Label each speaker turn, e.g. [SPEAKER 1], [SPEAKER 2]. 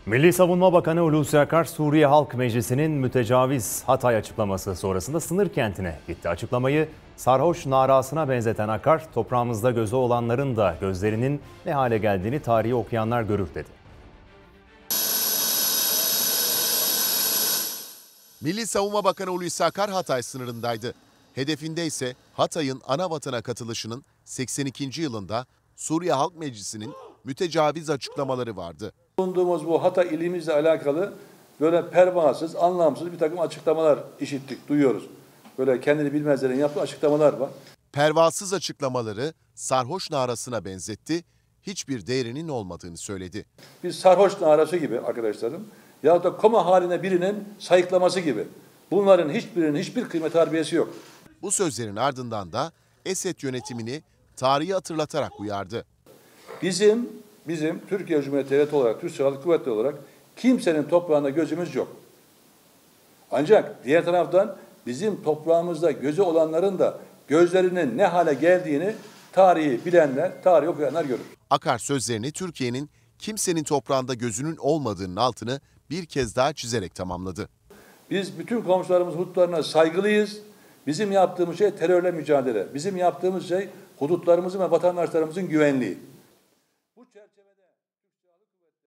[SPEAKER 1] Milli Savunma Bakanı Hulusi Akar, Suriye Halk Meclisi'nin mütecaviz Hatay açıklaması sonrasında sınır kentine gitti. Açıklamayı sarhoş narasına benzeten Akar, toprağımızda gözü olanların da gözlerinin ne hale geldiğini tarihi okuyanlar görür dedi.
[SPEAKER 2] Milli Savunma Bakanı Hulusi Akar Hatay sınırındaydı. Hedefinde ise Hatay'ın ana vatana katılışının 82. yılında Suriye Halk Meclisi'nin mütecaviz açıklamaları vardı.
[SPEAKER 3] Bulunduğumuz bu Hatay ilimizle alakalı böyle pervasız, anlamsız bir takım açıklamalar işittik, duyuyoruz. Böyle kendini bilmezlerin yaptığı açıklamalar var.
[SPEAKER 2] Pervasız açıklamaları sarhoş narasına benzetti, hiçbir değerinin olmadığını söyledi.
[SPEAKER 3] Bir sarhoş narası gibi arkadaşlarım, ya da koma haline birinin sayıklaması gibi. Bunların hiçbirinin hiçbir kıymet harbiyesi yok.
[SPEAKER 2] Bu sözlerin ardından da Esed yönetimini tarihi hatırlatarak uyardı.
[SPEAKER 3] Bizim Türkiye Cumhuriyeti Devleti olarak, Türk Silahlı Kuvvetleri olarak kimsenin toprağında gözümüz yok. Ancak diğer taraftan bizim toprağımızda gözü olanların da gözlerinin ne hale geldiğini tarihi bilenler, tarih okuyanlar görür.
[SPEAKER 2] Akar sözlerini Türkiye'nin kimsenin toprağında gözünün olmadığının altını bir kez daha çizerek tamamladı.
[SPEAKER 3] Biz bütün komşularımızın hudutlarına saygılıyız. Bizim yaptığımız şey terörle mücadele. Bizim yaptığımız şey hudutlarımızın ve vatandaşlarımızın güvenliği.